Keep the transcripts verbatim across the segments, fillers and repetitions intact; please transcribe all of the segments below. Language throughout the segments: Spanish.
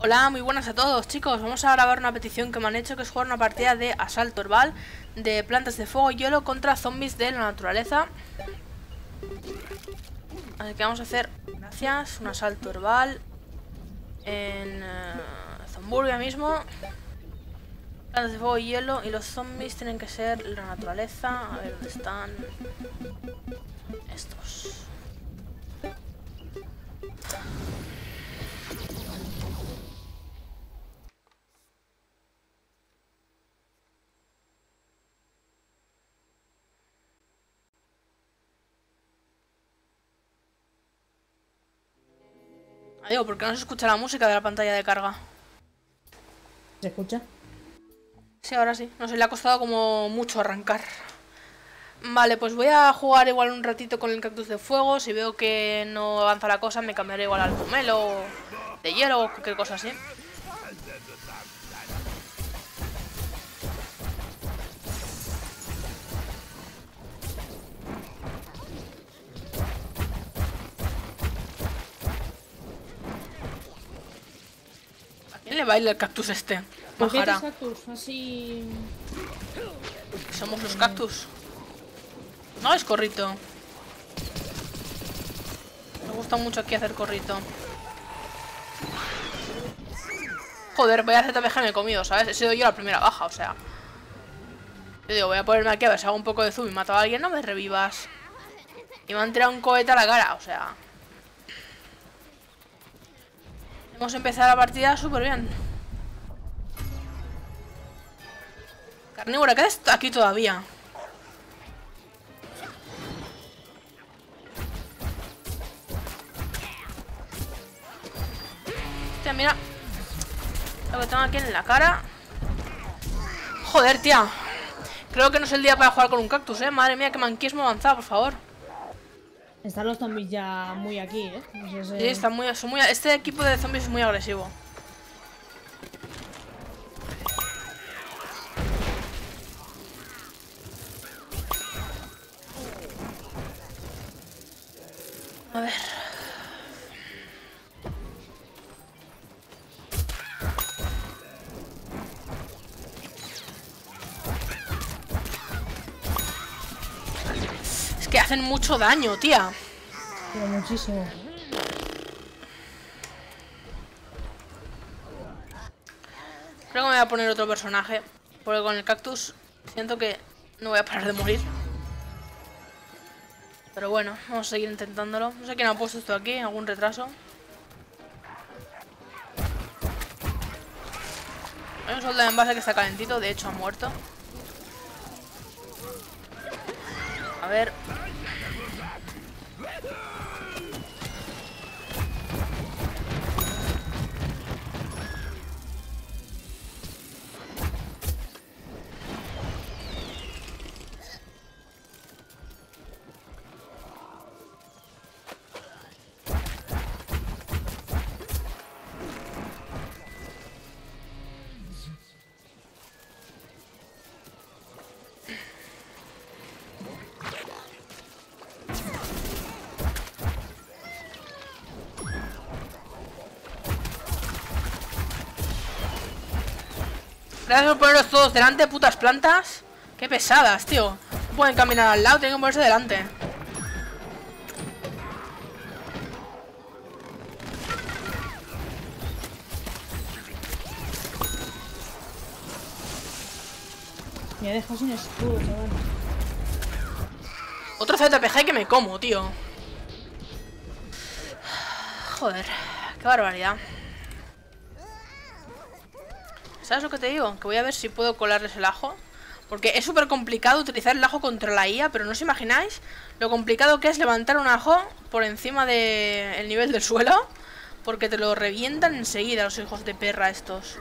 Hola, muy buenas a todos, chicos. Vamos a grabar una petición que me han hecho, que es jugar una partida de asalto herbal de plantas de fuego y hielo contra zombies de la naturaleza. Así que vamos a hacer, gracias, un asalto herbal en uh, Zomburbia mismo. Plantas de fuego y hielo, y los zombies tienen que ser la naturaleza. A ver dónde están estos. Ah, digo, ¿por qué no se escucha la música de la pantalla de carga? ¿Se escucha? Sí, ahora sí. No sé, le ha costado como mucho arrancar. Vale, pues voy a jugar igual un ratito con el cactus de fuego. Si veo que no avanza la cosa, me cambiaré igual al pomelo de hielo o cualquier cosa así. ¿A quién le baila el cactus este? ¿Por qué Majara. cactus? Así... Somos los cactus. No es corrito. Me gusta mucho aquí hacer corrito. Joder, voy a hacer Z P G me he comido, ¿sabes? He sido yo la primera baja, o sea. Yo digo, voy a ponerme aquí a ver si hago un poco de zoom y mato a alguien, no me revivas. Y me han tirado un cohete a la cara, o sea. Hemos empezado la partida súper bien. Carnívora, ¿qué está aquí todavía? Hostia, mira lo que tengo aquí en la cara. Joder, tía. Creo que no es el día para jugar con un cactus, eh. Madre mía, qué manquismo avanzado, por favor. Están los zombies ya muy aquí, ¿eh? No sé si... Sí, está muy, son muy... Este equipo de zombies es muy agresivo. A ver. Es que hacen mucho daño, tía. Pero muchísimo. Creo que me voy a poner otro personaje. Porque con el cactus siento que no voy a parar de morir. Pero bueno, vamos a seguir intentándolo. No sé quién ha puesto esto aquí, algún retraso. Hay un soldado en base que está calentito, de hecho ha muerto. A ver. Gracias por poneros todos delante, putas plantas. Qué pesadas, tío. No pueden caminar al lado, tienen que ponerse delante. Me ha dejado sin escudo, chaval. Otro Z P G que me como, tío. Joder, qué barbaridad. ¿Sabes lo que te digo? Que voy a ver si puedo colarles el ajo. Porque es súper complicado utilizar el ajo contra la I A, pero no os imagináis lo complicado que es levantar un ajo por encima del nivel del suelo. Porque te lo revientan enseguida los hijos de perra estos.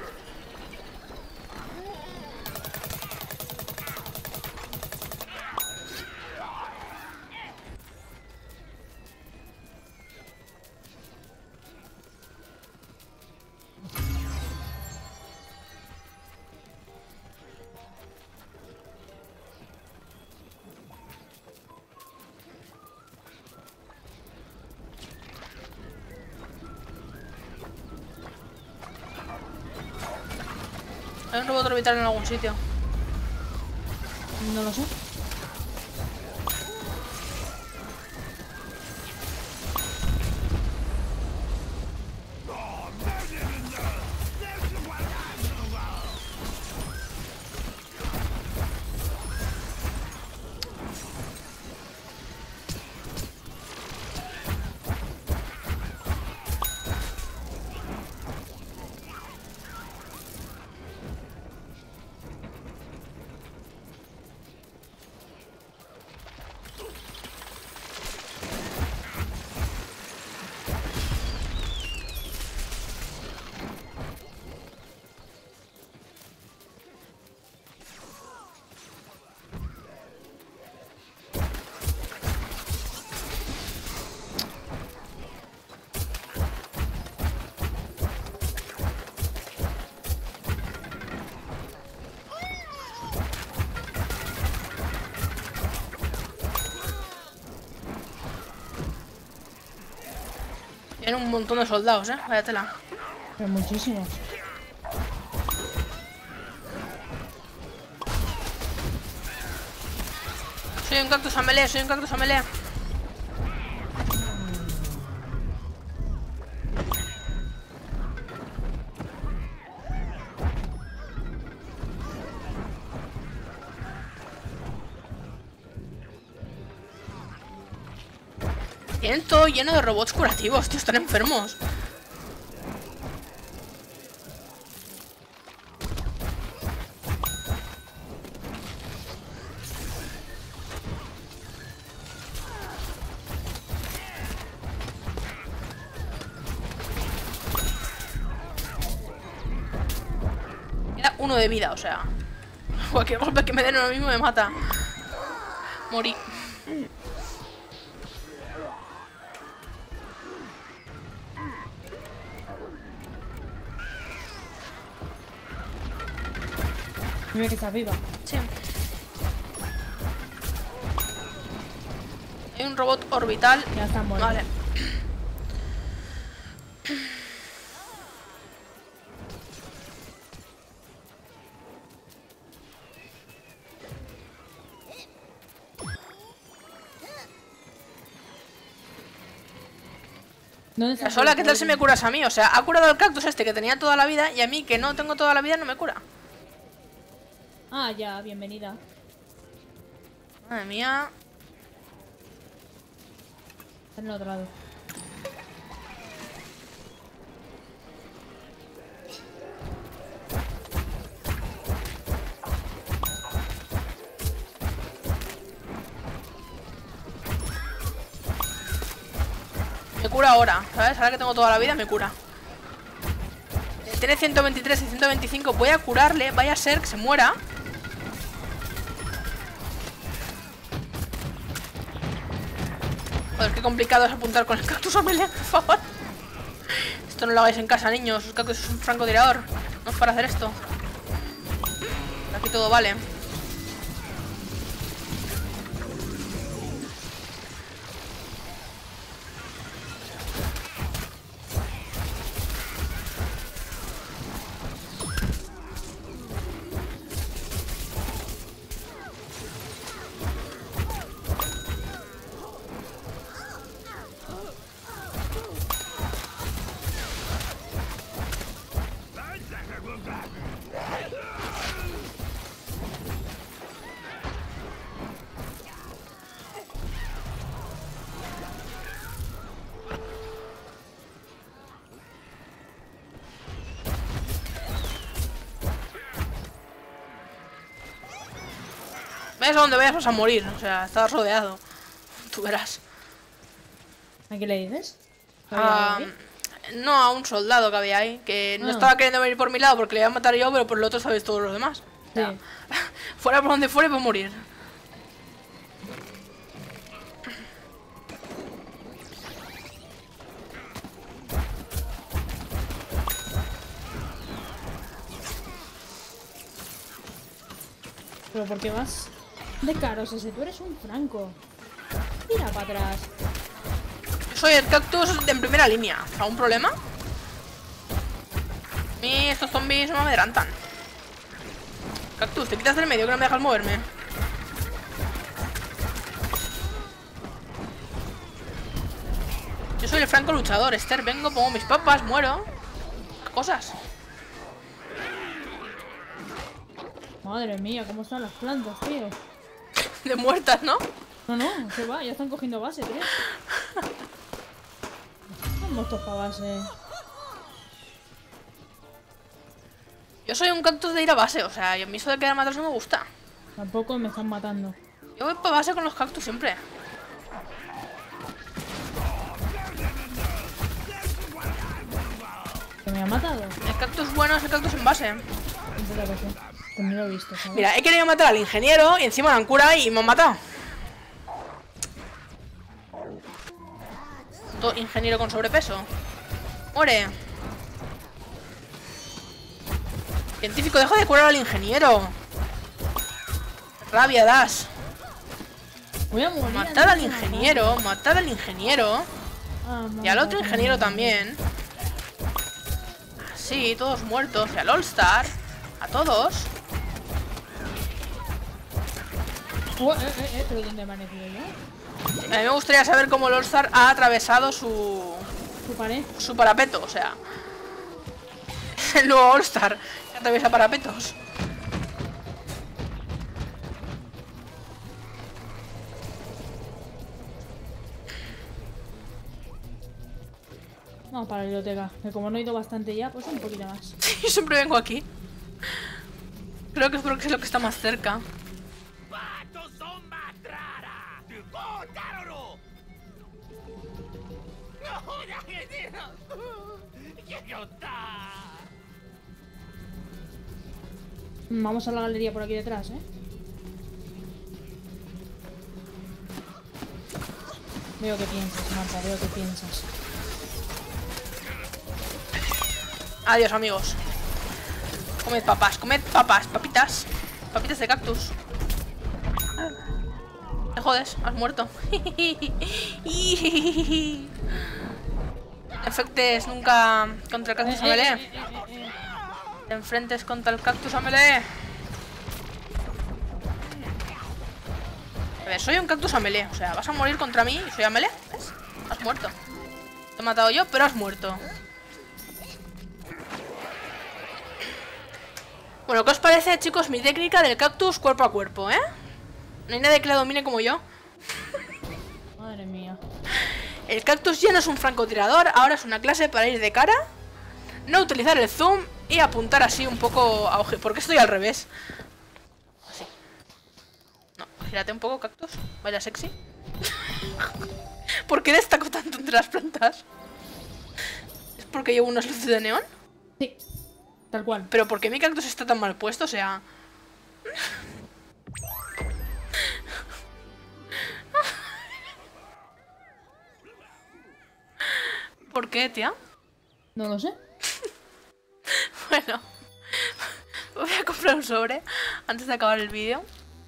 Hay un robot orbital en algún sitio. No lo sé. Tienen un montón de soldados, eh. Vaya tela. Pero muchísimos. Soy un cactus a melee, soy un cactus a melee. Tienen todo lleno de robots curativos, tío, están enfermos. Queda uno de vida, o sea. Cualquier golpe que me den ahora mismo me mata. Morí. Dime que estás viva. Sí. Hay un robot orbital. Ya está muerto. Vale. ¿Dónde está? Sola, ¿qué tal si me curas a mí? O sea, ha curado al cactus este que tenía toda la vida y a mí que no tengo toda la vida no me cura. Ah, ya, bienvenida. Madre mía. Está en el otro lado. Me cura ahora, ¿sabes? Ahora que tengo toda la vida me cura. Tiene ciento veintitrés y ciento veinticinco. Voy a curarle, vaya a ser que se muera. Joder, qué complicado es apuntar con el cactus a melee, por favor. Esto no lo hagáis en casa, niños. El cactus es un francotirador. No es para hacer esto. Aquí todo vale. ¿Ves a dónde vayas? Vas a morir. O sea, estás rodeado. Tú verás. ¿A qué le dices? Ah, no, a un soldado que había ahí. Que no Ah. estaba queriendo venir por mi lado porque le iba a matar yo, pero por el otro sabéis todos los demás. O sea, Sí. fuera por donde fuera, puedo morir. ¿Pero por qué vas de caros ese? Tú eres un franco. Tira para atrás. Soy el cactus en primera línea. ¿Algún problema? A mí estos zombies no me amedrantan. Cactus, te quitas del medio que no me dejas moverme. Yo soy el franco luchador, Esther. Vengo, pongo mis papas, muero. Cosas. Madre mía, cómo están las plantas, tío. De muertas, ¿no? No, no, se va, ya están cogiendo base, tío. Están muertos para base. Yo soy un cactus de ir a base, o sea, a mí eso de quedarme atrás no me gusta. Tampoco me están matando. Yo voy para base con los cactus siempre. ¿Que me ha matado? El cactus bueno es el cactus en base. Entiendo que sí. Pues no lo he visto, ¿sabes? Mira, he querido matar al ingeniero y encima la han curado y me han matado. Todo ingeniero con sobrepeso. Muere. Científico, deja de curar al ingeniero. Rabia das. Voy a morir. Matar al ingeniero, matar al ingeniero. Ah, Y al otro ingeniero también. Sí, todos muertos. Y al All-Star. A todos. Oh, eh, eh, eh, pero ¿dónde he amanecido yo? A mí me gustaría saber cómo el All-Star ha atravesado su... Su pared. su parapeto, o sea. Es el nuevo All-Star que atraviesa parapetos. Vamos para la biblioteca. Que como no he ido bastante ya, pues un poquito más. Yo siempre vengo aquí. Creo que es porque es lo que está más cerca. Vamos a la galería por aquí detrás, ¿eh? Veo que piensas, Marta, veo que piensas. Adiós, amigos. Comed papas, comed papas, papitas. Papitas de cactus. Te jodes, has muerto. Efectes nunca contra el cactus a melee. Te enfrentes contra el cactus a melee. A ver, soy un cactus a melee. O sea, vas a morir contra mí y soy a melee. ¿Ves? Has muerto. Te he matado yo, pero has muerto. Bueno, ¿qué os parece, chicos, mi técnica del cactus cuerpo a cuerpo, eh? No hay nadie que la domine como yo. Madre mía. El cactus ya no es un francotirador, ahora es una clase para ir de cara, no utilizar el zoom y apuntar así un poco a ojo. ¿Por qué estoy al revés? Así. No, gírate un poco, cactus. Vaya sexy. ¿Por qué destaco tanto entre las plantas? ¿Es porque llevo unas luces de neón? Sí, tal cual. ¿Pero por qué mi cactus está tan mal puesto? O sea... ¿Por qué, tía? No lo sé. Bueno, voy a comprar un sobre antes de acabar el vídeo.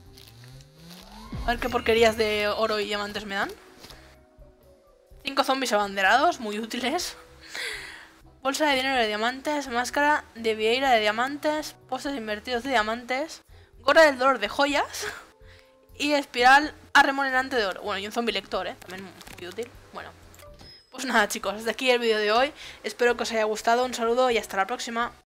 A ver qué porquerías de oro y diamantes me dan. Cinco zombies abanderados, muy útiles. Bolsa de dinero de diamantes, máscara de vieira de diamantes, postes invertidos de diamantes, gorra del dolor de joyas y espiral arremolinante de oro. Bueno, y un zombie lector, ¿eh? También muy útil. Bueno. Pues nada, chicos, hasta aquí el vídeo de hoy. Espero que os haya gustado. Un saludo y hasta la próxima.